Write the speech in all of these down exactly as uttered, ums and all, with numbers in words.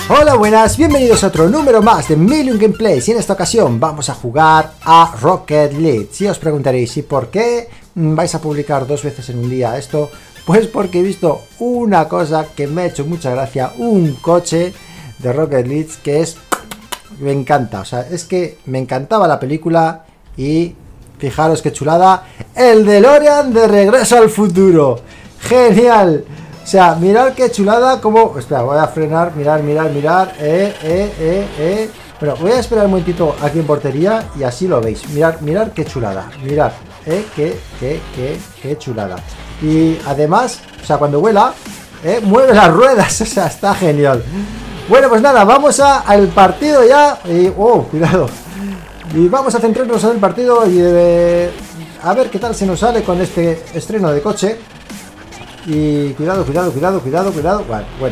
Hola, buenas, bienvenidos a otro número más de Million Gameplays y en esta ocasión vamos a jugar a Rocket League. Si os preguntaréis, ¿y por qué vais a publicar dos veces en un día esto? Pues porque he visto una cosa que me ha hecho mucha gracia, un coche de Rocket League que es... me encanta, o sea, es que me encantaba la película y fijaros qué chulada, el DeLorean de Regreso al Futuro. Genial. O sea, mirad qué chulada, como... Espera, voy a frenar, mirar, mirar, mirar. Eh, eh, eh, eh. Bueno, voy a esperar un momentito aquí en portería y así lo veis. Mirad, mirad qué chulada. Mirad, eh, qué, qué, qué, qué chulada. Y además, o sea, cuando vuela, eh, mueve las ruedas. O sea, está genial. Bueno, pues nada, vamos a, al partido ya. Y, oh, cuidado. Y vamos a centrarnos en el partido y eh, a ver qué tal se nos sale con este estreno de coche. Y cuidado, cuidado, cuidado, cuidado, cuidado. Vale, bueno.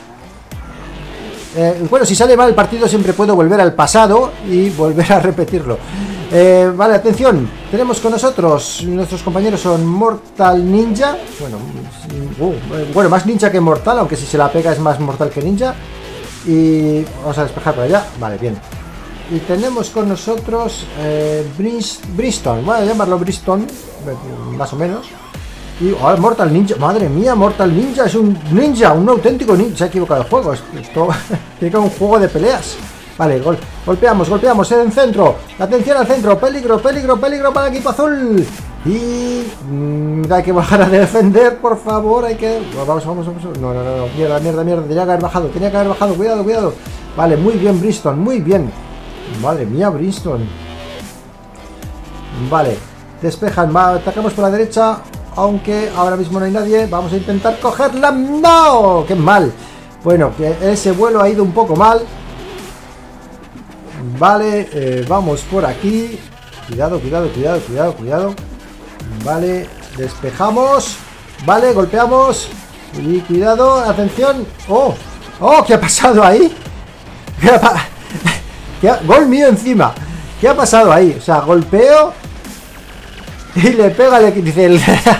Eh, bueno, si sale mal el partido siempre puedo volver al pasado y volver a repetirlo. Eh, vale, atención. Tenemos con nosotros, nuestros compañeros son Mortal Ninja. Bueno, uh, bueno, más ninja que mortal, aunque si se la pega es más mortal que ninja. Y vamos a despejar por allá. Vale, bien. Y tenemos con nosotros eh, Brimstone. Voy a llamarlo Brimstone, más o menos. Y oh, Mortal Ninja, madre mía, Mortal Ninja es un ninja, un auténtico ninja. Se ha equivocado el juego, esto tiene que ser un juego de peleas. Vale, gol, golpeamos, golpeamos en el centro. Atención al centro, peligro, peligro, peligro para el equipo azul. Y mmm, hay que bajar a defender, por favor. Hay que... Vamos, vamos, vamos. No, no, no, no. Mierda, mierda, mierda. Tenía que haber bajado, tenía que haber bajado. Cuidado, cuidado. Vale, muy bien, Brimstone, muy bien. Madre mía, Brimstone. Vale, despejan, va, atacamos por la derecha. Aunque ahora mismo no hay nadie. Vamos a intentar cogerla. ¡No! ¡Qué mal! Bueno, que ese vuelo ha ido un poco mal. Vale, eh, vamos por aquí. Cuidado, cuidado, cuidado, cuidado, cuidado. Vale, despejamos. Vale, golpeamos. Y cuidado, atención. ¡Oh! ¡Oh! ¿Qué ha pasado ahí? ¿Qué ha pa- ¿Qué ha... Gol mío encima. ¿Qué ha pasado ahí? O sea, golpeo y le pega al equipo, dice el...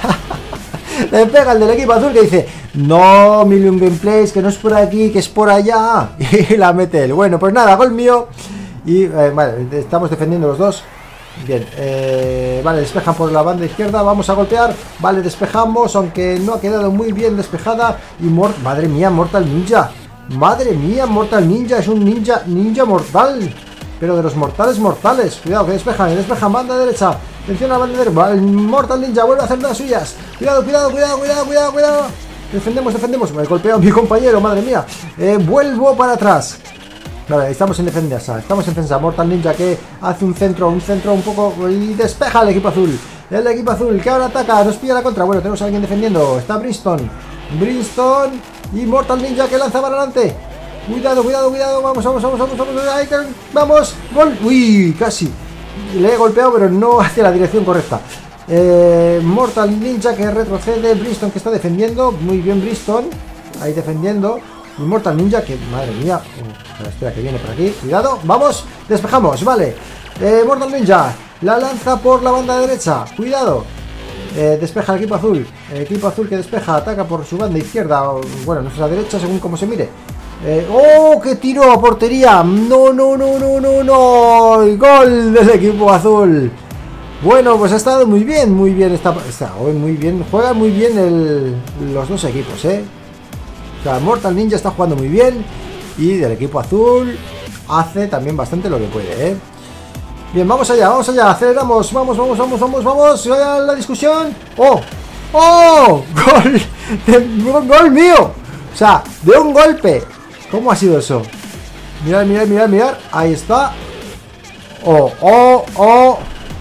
le pega el del equipo azul que dice, no, Million Gameplays, que no es por aquí, que es por allá. Y la mete él. Bueno, pues nada, gol mío. Y eh, vale, estamos defendiendo los dos. Bien, eh, vale, despejan por la banda izquierda, vamos a golpear. Vale, despejamos, aunque no ha quedado muy bien despejada. Y mor madre mía, Mortal Ninja. Madre mía, Mortal Ninja, es un ninja, ninja mortal. Pero de los mortales mortales. Cuidado, que despejan, despejan, banda derecha. Atención a la banda derecha. El Mortal Ninja vuelve a hacer las suyas. Cuidado, cuidado, cuidado, cuidado, cuidado, cuidado. Defendemos, defendemos. Me he golpeado a mi compañero, madre mía. Eh, vuelvo para atrás. Vale, estamos en defensa. Estamos en defensa. Mortal Ninja que hace un centro, un centro un poco. Y despeja al equipo azul. El equipo azul que ahora ataca, nos pilla la contra. Bueno, tenemos a alguien defendiendo. Está Brimstone. Brimstone y Mortal Ninja que lanza para adelante. Cuidado, cuidado, cuidado. Vamos, vamos, vamos, vamos, vamos. Ahí, vamos. Gol. Uy, casi. Le he golpeado, pero no hacia la dirección correcta. Eh, Mortal Ninja que retrocede. Brimstone que está defendiendo. Muy bien, Brimstone. Ahí defendiendo. Y Mortal Ninja que, madre mía. Uh, espera, que viene por aquí. Cuidado. Vamos. Despejamos. Vale. Eh, Mortal Ninja. La lanza por la banda derecha. Cuidado. Eh, despeja el equipo azul. El equipo azul que despeja. Ataca por su banda izquierda. O, bueno, nuestra derecha según como se mire. Eh, ¡Oh! ¡Qué tiro a portería! ¡No, no, no, no, no, no! ¡Gol del equipo azul! Bueno, pues ha estado muy bien, muy bien. Está, está muy bien. Juegan muy bien el, los dos equipos, ¿eh? O sea, Mortal Ninja está jugando muy bien. Y del equipo azul hace también bastante lo que puede, ¿eh? Bien, vamos allá, vamos allá. Aceleramos. Vamos, vamos, vamos, vamos, vamos. A la discusión. ¡Oh! ¡Oh! ¡Gol! De, ¡Gol mío! O sea, de un golpe. ¿Cómo ha sido eso? Mirad, mirad, mirad, mirad. Ahí está. Oh, oh, oh.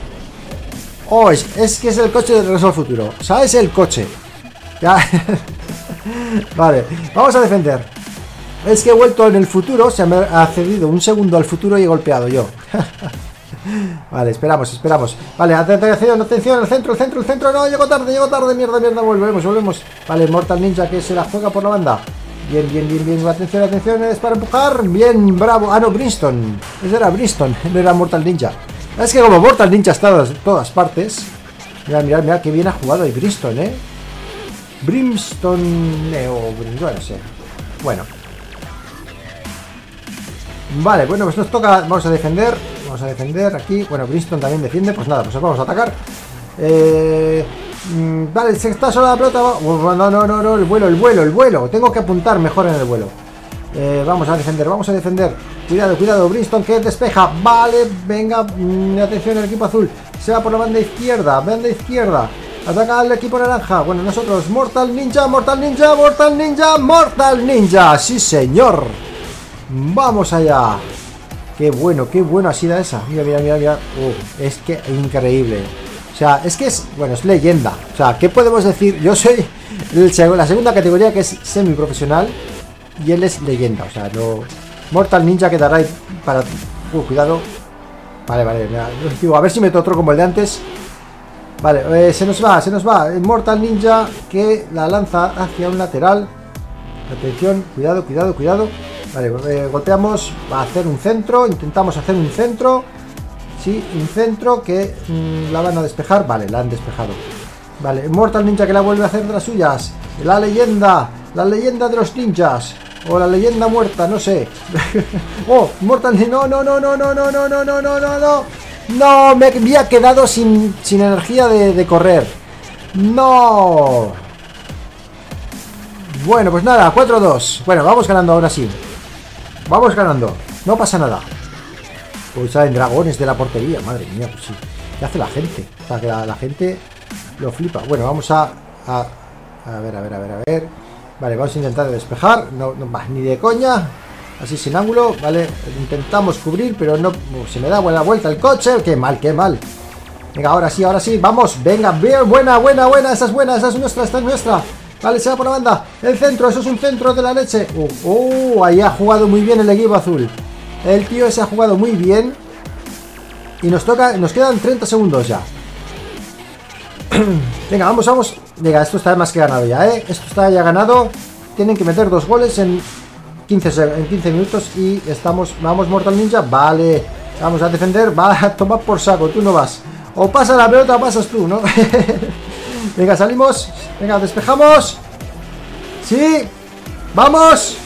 Oh, es, es que es el coche de Regreso al Futuro. O sea, es el coche. Ya. Vale, vamos a defender. Es que he vuelto en el futuro. Se me ha cedido un segundo al futuro y he golpeado yo. Vale, esperamos, esperamos. Vale, atención, atención, el centro, el centro, el centro. No, llego tarde, llego tarde. Mierda, mierda, volvemos, volvemos. Vale, Mortal Ninja que se la juega por la banda. Bien, bien, bien, bien. Atención, atención, es para empujar. Bien, bravo. Ah, no, Brimstone. Ese era Brimstone, no era Mortal Ninja. Es que como Mortal Ninja está en todas partes. Mira, mira, mira, que bien ha jugado ahí Brimstone, ¿eh? Brimstone o bueno, no sé. Bueno. Vale, bueno, pues nos toca, vamos a defender, vamos a defender aquí, bueno, Brimstone también defiende, pues nada, pues vamos a atacar. Eh, mmm, vale, se está sola la pelota, no, no, no, no, el vuelo, el vuelo, el vuelo, tengo que apuntar mejor en el vuelo. Eh, vamos a defender, vamos a defender, cuidado, cuidado, Brimstone que despeja, vale, venga, mmm, atención el equipo azul, se va por la banda izquierda, banda izquierda. Ataca al equipo naranja. Bueno, nosotros, Mortal Ninja, Mortal Ninja, Mortal Ninja, Mortal Ninja. Sí, señor. Vamos allá. Qué bueno, qué bueno ha sido esa. Mira, mira, mira, mira. Uh, es que increíble. O sea, es que es, bueno, es leyenda. O sea, ¿qué podemos decir? Yo soy el, la segunda categoría que es semiprofesional y él es leyenda. O sea, no... Mortal Ninja quedará ahí para... Uh, cuidado. Vale, vale. Mira, a ver si meto otro como el de antes. Vale, eh, se nos va, se nos va el Mortal Ninja que la lanza hacia un lateral. Atención, cuidado, cuidado, cuidado. Vale, eh, golpeamos, va a hacer un centro, intentamos hacer un centro. Sí, un centro que mmm, la van a despejar. Vale, la han despejado. Vale, Mortal Ninja que la vuelve a hacer de las suyas. La leyenda, la leyenda de los ninjas. O la leyenda muerta, no sé. Oh, Mortal Ninja, no, no, no, no, no, no, no, no, no, no, no, no. No, me había quedado sin, sin energía de, de correr. No. Bueno, pues nada, cuatro dos. Bueno, vamos ganando ahora sí. Vamos ganando, no pasa nada. Pues salen dragones de la portería. Madre mía, pues sí. ¿Qué hace la gente? O sea, que la, la gente lo flipa. Bueno, vamos a, a... A ver, a ver, a ver, a ver. Vale, vamos a intentar despejar. No, no, ni de coña. Así sin ángulo, vale, intentamos cubrir, pero no, se me da buena vuelta el coche, qué mal, qué mal. Venga, ahora sí, ahora sí, vamos, venga, bien, buena, buena, buena, esa es buena, esa es nuestra, esta es nuestra. Vale, se va por la banda, el centro, eso es un centro de la leche. Uh, uh, ahí ha jugado muy bien el equipo azul. El tío ese ha jugado muy bien. Y nos toca, nos quedan treinta segundos ya. Venga, vamos, vamos. Venga, esto está más que ganado ya, ¿eh? Esto está ya ganado. Tienen que meter dos goles en... quince, en quince minutos y estamos, vamos Mortal Ninja, vale, vamos a defender, va a tomar por saco, tú no vas, o pasa la pelota o pasas tú, ¿no? Venga, salimos, venga, despejamos, sí, vamos,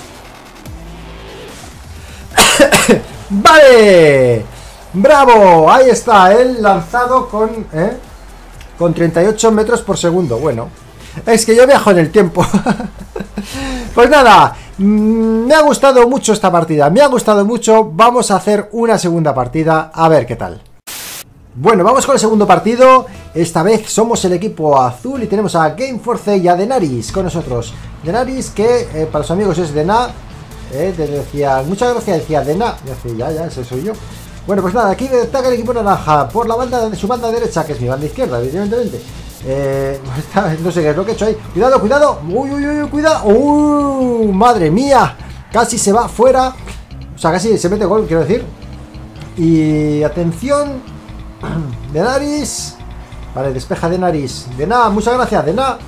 vale, bravo, ahí está, el lanzado con, ¿eh? Con treinta y ocho metros por segundo, bueno, es que yo viajo en el tiempo. Pues nada, me ha gustado mucho esta partida, me ha gustado mucho. Vamos a hacer una segunda partida, a ver qué tal. Bueno, vamos con el segundo partido. Esta vez somos el equipo azul y tenemos a Gameforce y a Denaris con nosotros. Denaris que eh, para los amigos es Dena, eh, decía, muchas gracias, decía Dena, ya, ya, ese soy yo. Bueno, pues nada, aquí destaca el equipo naranja por la banda de su banda derecha, que es mi banda izquierda, evidentemente. Eh, no sé qué es lo que he hecho ahí. Cuidado, cuidado. Uy, uy, uy, cuidado. Uy, madre mía. Casi se va fuera. O sea, casi se mete gol, quiero decir. Y atención. Denaris. Vale, despeja Denaris. De nada, muchas gracias, de nada.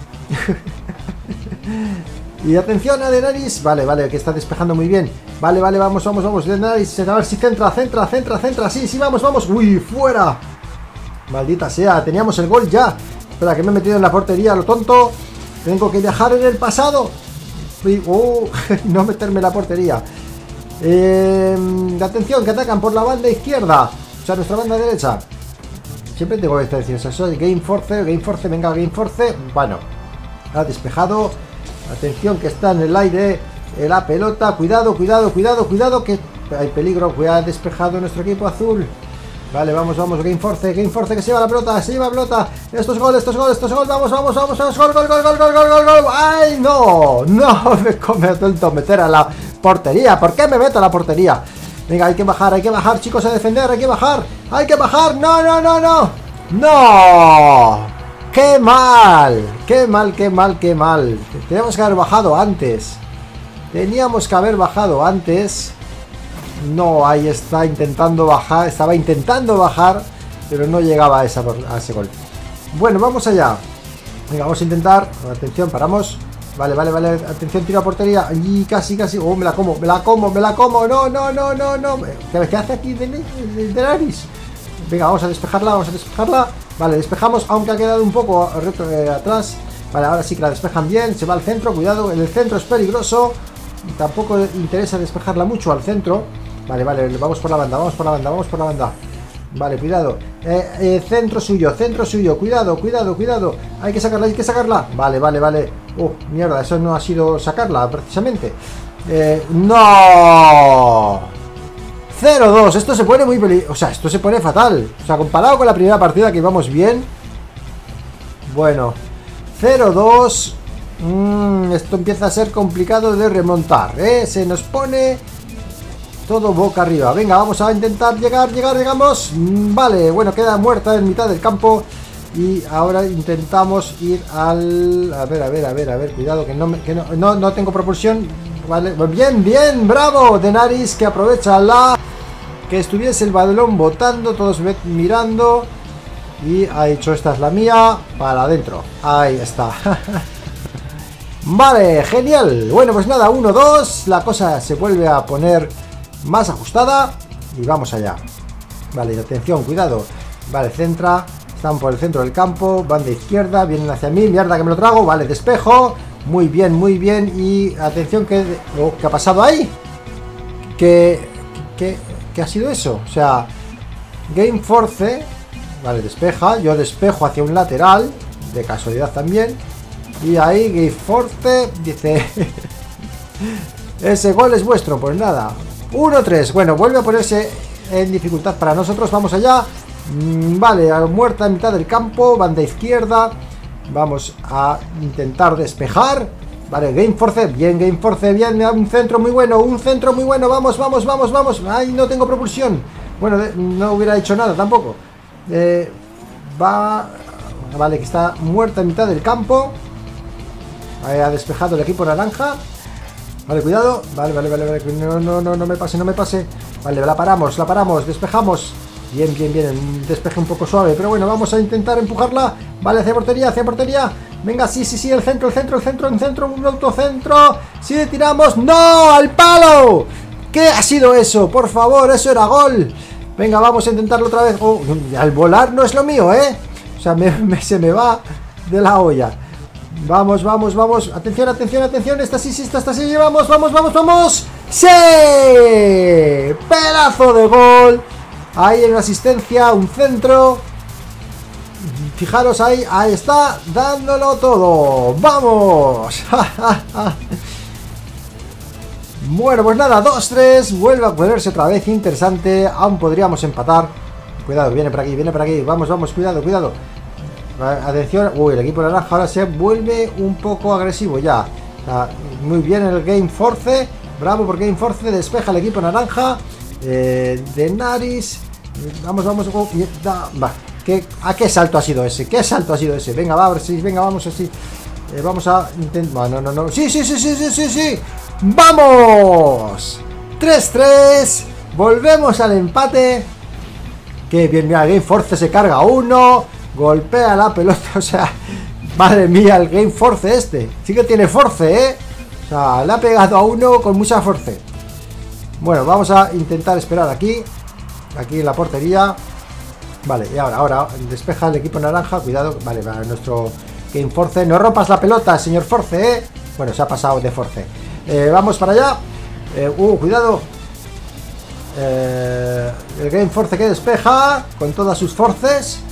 Y atención a Denaris. Vale, vale, que está despejando muy bien. Vale, vale, vamos, vamos, vamos. Denaris, a ver si centra, centra, centra, centra. Sí, sí, vamos, vamos. Uy, fuera. Maldita sea, teníamos el gol ya. Espera, que me he metido en la portería, lo tonto. Tengo que viajar en el pasado. Uy, uh, no meterme en la portería. Eh, atención, que atacan por la banda izquierda. O sea, nuestra banda derecha. Siempre tengo que decir eso. Soy Gameforce, Gameforce, venga, Gameforce. Bueno, ha despejado. Atención, que está en el aire la pelota. Cuidado, cuidado, cuidado, cuidado, que hay peligro. Cuidado, ha despejado nuestro equipo azul. Vale, vamos, vamos, Gameforce, Gameforce que se lleva la pelota, se lleva la pelota. Estos goles, estos goles, estos goles, vamos, vamos, vamos, vamos, gol, gol, gol, gol, gol, gol, gol, gol. ¡Ay, no! No me come tonto meter a la portería. ¿Por qué me meto a la portería? Venga, hay que bajar, hay que bajar, chicos, a defender, hay que bajar, hay que bajar. No, no, no, no. ¡No! ¡Qué mal! ¡Qué mal, qué mal, qué mal! Teníamos que haber bajado antes. Teníamos que haber bajado antes. No, ahí está intentando bajar. Estaba intentando bajar, pero no llegaba a, esa, a ese gol. Bueno, vamos allá. Venga, vamos a intentar. Atención, paramos. Vale, vale, vale. Atención, tiro a portería. Y casi, casi. Oh, me la como, me la como, me la como. No, no, no, no, no. ¿Qué, qué hace aquí de, de, de nariz? Venga, vamos a despejarla, vamos a despejarla. Vale, despejamos, aunque ha quedado un poco reto, eh, atrás. Vale, ahora sí que la despejan bien. Se va al centro, cuidado, el centro es peligroso. Tampoco interesa despejarla mucho al centro. Vale, vale, vamos por la banda, vamos por la banda, vamos por la banda. Vale, cuidado. Eh, eh, centro suyo, centro suyo. Cuidado, cuidado, cuidado. Hay que sacarla, hay que sacarla. Vale, vale, vale. Uh, mierda, eso no ha sido sacarla, precisamente. Eh, ¡No! cero dos. Esto se pone muy peligroso. O sea, esto se pone fatal. O sea, comparado con la primera partida que íbamos bien. Bueno. cero dos. Mm, esto empieza a ser complicado de remontar, ¿eh? Se nos pone todo boca arriba. Venga, vamos a intentar llegar, llegar, llegamos. Vale, bueno, queda muerta en mitad del campo. Y ahora intentamos ir al... A ver, a ver, a ver, a ver, cuidado, que no me, que no, no, no tengo propulsión. Vale, bien, bien, bravo, Denaris, que aprovecha la... Que estuviese el balón botando, todos mirando. Y ha dicho, esta es la mía, para adentro. Ahí está. Vale, genial. Bueno, pues nada, uno dos. La cosa se vuelve a poner más ajustada. Y vamos allá. Vale, atención, cuidado. Vale, centra. Están por el centro del campo. Van de izquierda, vienen hacia mí. Mierda, que me lo trago. Vale, despejo. Muy bien, muy bien. Y atención, que... Oh, ¿qué ha pasado ahí? ¿Qué, qué, qué ha sido eso? O sea, Game Force. Vale, despeja. Yo despejo hacia un lateral. De casualidad también. Y ahí Game Force dice... Ese gol es vuestro. Pues nada. uno tres. Bueno, vuelve a ponerse en dificultad para nosotros. Vamos allá. Vale, muerta en mitad del campo. Banda izquierda. Vamos a intentar despejar. Vale, Game Force. Bien, Game Force. Bien, un centro muy bueno. Un centro muy bueno. Vamos, vamos, vamos, vamos. Ay, no tengo propulsión. Bueno, no hubiera hecho nada tampoco. Eh, va... Vale, que está muerta en mitad del campo. Ahí ha despejado el equipo naranja. Vale, cuidado. Vale, vale, vale, vale. No, no, no, no me pase, no me pase. Vale, la paramos, la paramos. Despejamos. Bien, bien, bien. Un despeje un poco suave. Pero bueno, vamos a intentar empujarla. Vale, hacia portería, hacia portería. Venga, sí, sí, sí. El centro, el centro, el centro, el centro. Un autocentro. Sí, tiramos. ¡No! ¡Al palo! ¿Qué ha sido eso? Por favor, eso era gol. Venga, vamos a intentarlo otra vez. Oh, al volar no es lo mío, ¿eh? O sea, me, me, se me va de la olla. Vamos, vamos, vamos. Atención, atención, atención. Esta sí, sí, esta, esta sí. Vamos, vamos, vamos, vamos. ¡Sí! ¡Pedazo de gol! Ahí en una asistencia, un centro. Fijaros ahí, ahí está, dándolo todo. ¡Vamos! Bueno, pues nada, dos tres. Vuelve a ponerse otra vez interesante. Aún podríamos empatar. Cuidado, viene por aquí, viene por aquí. Vamos, vamos, cuidado, cuidado. Atención, uy, el equipo naranja ahora se vuelve un poco agresivo ya. Ah, muy bien el Game Force. Bravo por Game Force, despeja el equipo naranja. Eh, Denaris. Vamos, vamos. Oh, da, va. ¿Qué, ¿A qué salto ha sido ese? ¿Qué salto ha sido ese? Venga, va, a ver si. Venga, vamos así. Eh, vamos a intentar. No, no, no. Sí, sí, sí, sí, sí, sí, sí. ¡Vamos! tres tres. Volvemos al empate. Qué bien, mira, Game Force se carga uno. Golpea la pelota, o sea, madre mía, el Game Force este. Sí que tiene force, ¿eh? O sea, le ha pegado a uno con mucha force. Bueno, vamos a intentar esperar aquí. Aquí en la portería. Vale, y ahora, ahora, despeja el equipo naranja. Cuidado, vale, va nuestro Game Force. No rompas la pelota, señor Force, ¿eh? Bueno, se ha pasado de Force. Eh, vamos para allá. Eh, uh, cuidado. Eh, el Game Force que despeja con todas sus forces.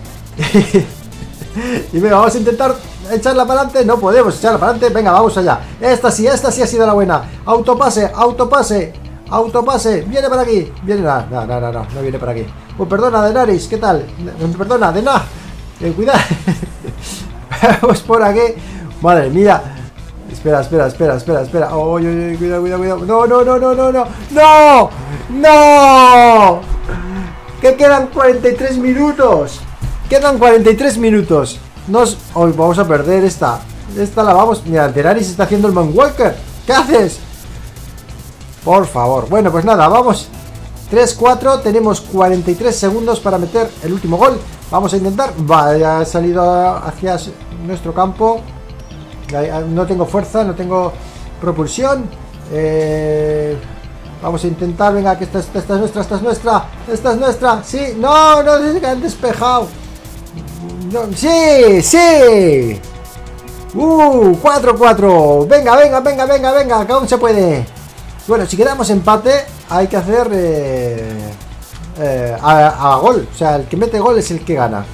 Y venga, vamos a intentar echarla para adelante. No podemos echarla para adelante. Venga, vamos allá. Esta sí, esta sí ha sido la buena. Autopase, autopase, autopase. Viene para aquí. Viene, no, no, no, no, no, no viene para aquí. Oh, perdona, Denaris, ¿qué tal? Perdona, Dena. Eh, cuidado. Vamos por aquí. Madre mía. Espera, espera, espera, espera, espera. Oh, oh, oh, cuidado, cuidado, cuidado. No, no, no, no, no, no. No, no. Que quedan cuarenta y tres minutos. Quedan cuarenta y tres minutos. Nos... Hoy vamos a perder esta. Esta la vamos... Mira, Denaris está haciendo el Moonwalker. ¿Qué haces? Por favor. Bueno, pues nada, vamos. tres cuatro. Tenemos cuarenta y tres segundos para meter el último gol. Vamos a intentar. Vale, ya ha salido hacia nuestro campo. No tengo fuerza, no tengo propulsión. Eh... Vamos a intentar. Venga, que esta, esta, esta es nuestra, esta es nuestra. Esta es nuestra. Sí, no, no, se han despejado. No, sí, sí. Uh, cuatro cuatro. Venga, venga, venga, venga, venga, que aún se puede. Bueno, si quedamos empate, hay que hacer eh, eh, a, a gol. O sea, el que mete gol es el que gana.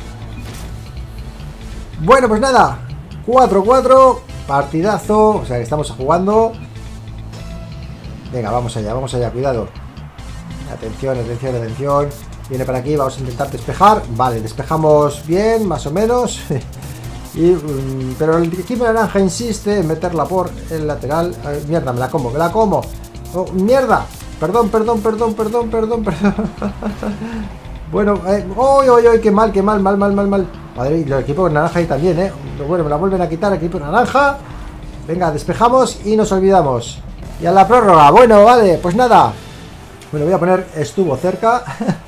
Bueno, pues nada, cuatro cuatro, partidazo. O sea, que estamos jugando. Venga, vamos allá, vamos allá, cuidado. Atención, atención, atención. Viene para aquí, vamos a intentar despejar. Vale, despejamos bien, más o menos. y, um, pero el equipo naranja insiste en meterla por el lateral. Ay, mierda, me la como, me la como. Oh, mierda. Perdón, perdón, perdón, perdón, perdón, perdón. Bueno, eh, ¡oh, oh, oh! ¡Qué mal, qué mal, mal, mal, mal, mal! Madre, y el equipo naranja ahí también, ¿eh? Bueno, me la vuelven a quitar, el equipo naranja. Venga, despejamos y nos olvidamos. Y a la prórroga, bueno, vale, pues nada. Bueno, voy a poner estuvo cerca.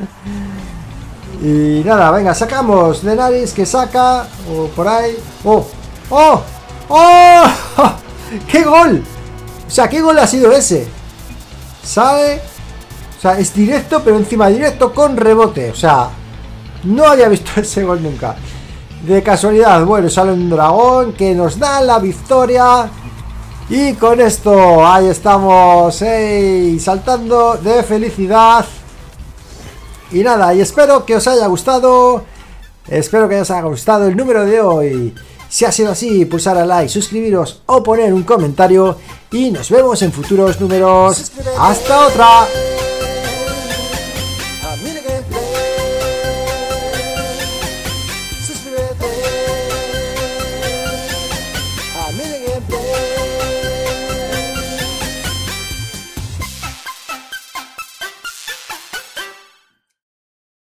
Y nada, venga, sacamos. Denaris que saca. O por ahí. ¡Oh! ¡Oh! ¡Oh! ¡Qué gol! O sea, ¿qué gol ha sido ese? Sale. O sea, es directo, pero encima directo con rebote. O sea, no había visto ese gol nunca. De casualidad, bueno, sale un dragón que nos da la victoria. Y con esto, ahí estamos, ¡ey! Saltando de felicidad. Y nada, y espero que os haya gustado. Espero que os haya gustado el número de hoy. Si ha sido así, pulsar a like, suscribiros o poner un comentario. Y nos vemos en futuros números. ¡Hasta otra!